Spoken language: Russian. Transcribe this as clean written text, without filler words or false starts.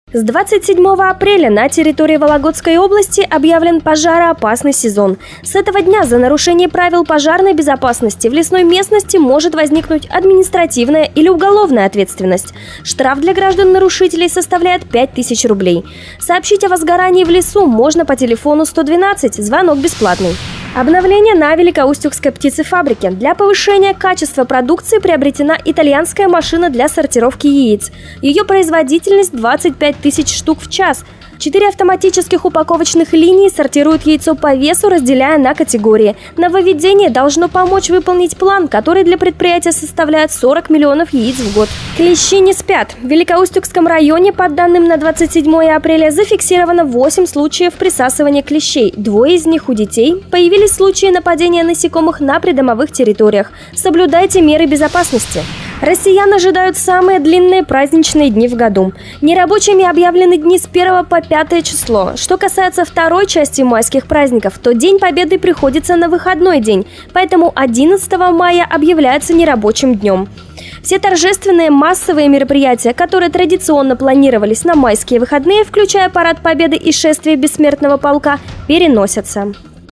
С 27 апреля на территории Вологодской области объявлен пожароопасный сезон. С этого дня за нарушение правил пожарной безопасности в лесной местности может возникнуть административная или уголовная ответственность. Штраф для граждан-нарушителей составляет 5000 рублей. Сообщить о возгорании в лесу можно по телефону 112, звонок бесплатный. Обновление на Великоустюгской птицефабрике. Для повышения качества продукции приобретена итальянская машина для сортировки яиц. Ее производительность 25 тысяч штук в час. 4 автоматических упаковочных линии сортируют яйцо по весу, разделяя на категории. Нововведение должно помочь выполнить план, который для предприятия составляет 40 миллионов яиц в год. Клещи не спят. В Великоустюгском районе, по данным на 27 апреля, зафиксировано 8 случаев присасывания клещей. 2 из них у детей. Появились случаи нападения насекомых на придомовых территориях. Соблюдайте меры безопасности. Россиян ожидают самые длинные праздничные дни в году. Нерабочими объявлены дни с 1 по 5 число. Что касается второй части майских праздников, то День Победы приходится на выходной день, поэтому 11 мая объявляется нерабочим днем. Все торжественные массовые мероприятия, которые традиционно планировались на майские выходные, включая Парад Победы и шествие Бессмертного полка, переносятся.